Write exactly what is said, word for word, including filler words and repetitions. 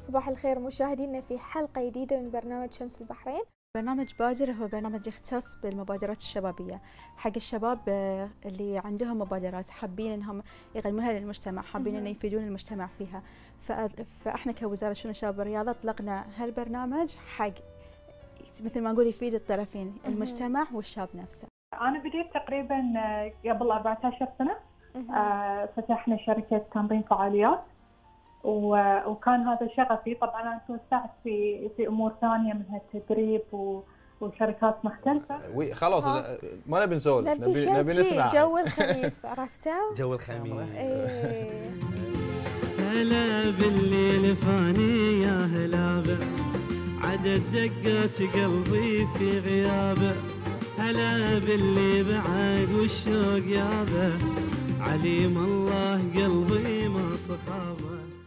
صباح الخير مشاهدينا في حلقة جديدة من برنامج شمس البحرين. برنامج بادر هو برنامج يختص بالمبادرات الشبابية حق الشباب اللي عندهم مبادرات حابين انهم يقدمونها للمجتمع، حابين انه يفيدون المجتمع فيها. فاحنا كوزارة شؤون الشباب والرياضة اطلقنا هالبرنامج حق مثل ما نقول يفيد الطرفين، المجتمع والشاب نفسه. أنا بديت تقريبا قبل أربعة عشر سنة. آه فتحنا شركة تنظيم فعاليات، وكان هذا شغفي. طبعا أنا توسعت في في أمور ثانية منها التدريب وشركات مختلفة. خلاص ما نبي نسولف، نبي نبي نسمع جو الخميس. عرفتوا؟ جو الخميس. ايه هلا بالليل فاني يا هلابة، عدد دقات قلبي في غيابه. هلا باللي بعد والشوق يابه، عليم الله قلبي ما صخابه.